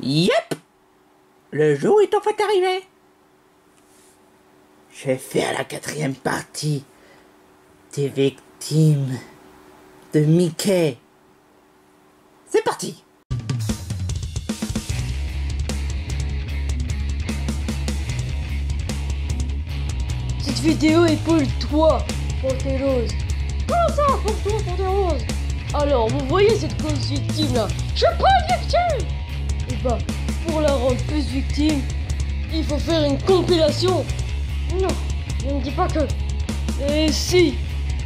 Yep! Le jour est enfin arrivé. Je vais faire la 4e partie des victimes de Mickey. C'est parti! Cette vidéo est pour toi, panthere rose. Comment ça, pour toi, panthere rose? Alors, vous voyez cette cause victime là? Je prends une victime! Et bah, pour la rendre plus victime, il faut faire une compilation. Non, je ne dis pas que. Et si.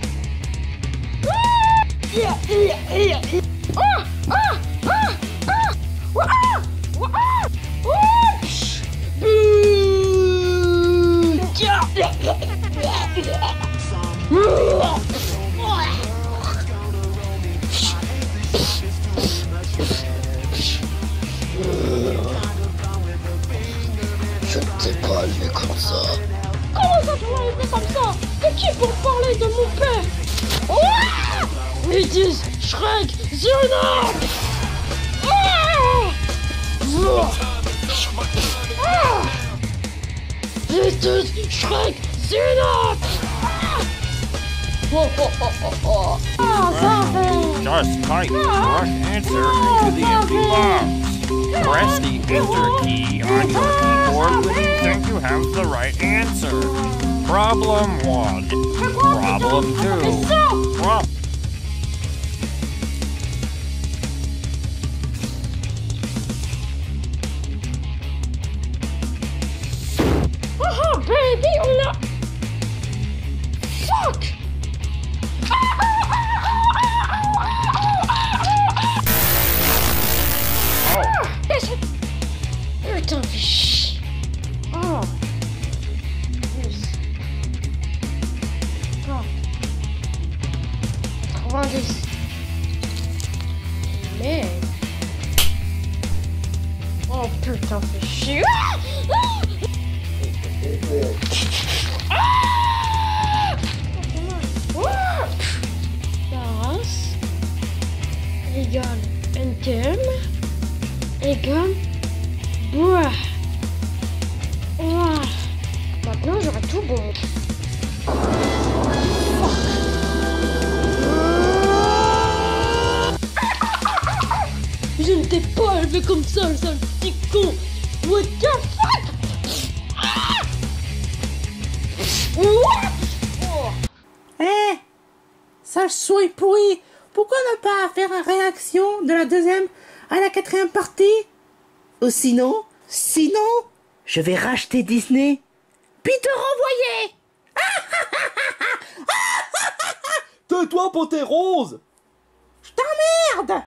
Je ne t'ai pas élevé comme ça. Comment ça tu m'as élevé comme ça? C'est qui pour parler de mon père? Ils disent Shrek, Zionok! Ils disent Shrek, Zionok! Just type correct answer into the empty box. Press the Enter key on your keyboard when you think you have the right answer. Problem 1. Problem 2. Oh baby, on a... Fuck! Putain, fais chier. Oh. Plus. 90. Merde. Oh putain, fais chier. La race égale NTM égale Ouah. Ouah. Maintenant j'aurai tout bon. Je ne t'ai pas élevé comme ça, le sale petit con. What the fuck? What? Eh, sage souris pourri, pourquoi ne pas faire une réaction de la 2e à la 4e partie? Ou sinon, je vais racheter Disney, puis te renvoyer. Tais-toi, panthere rose! Je t'emmerde.